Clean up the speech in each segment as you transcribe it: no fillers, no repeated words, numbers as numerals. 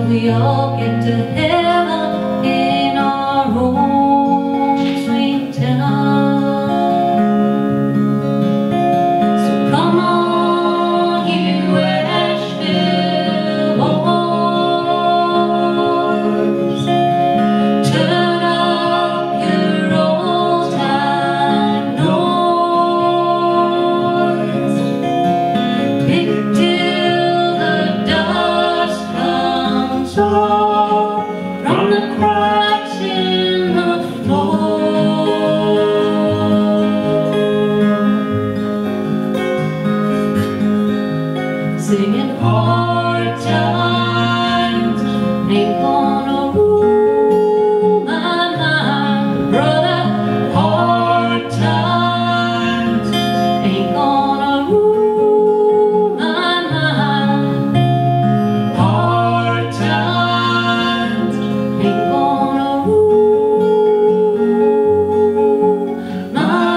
we all get to heaven in our own sweet time. So come on, you Asheville boys, turn up your old time noise, pick till the dust comes off from the cracks in the floor. Singing hard times ain't gonna rule my mind, brother. Hard times ain't gonna rule my mind. Hard times ain't gonna rule my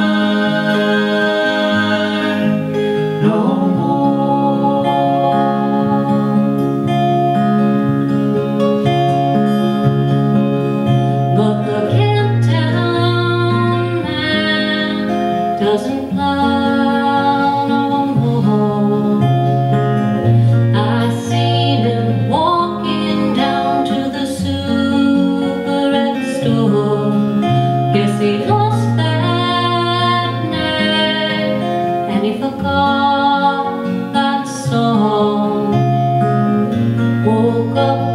mind no more. But the Kent Town man doesn't plow no more. I seen him walking down to the superstore. Guess he lost that nag and he forgot that song. Woke up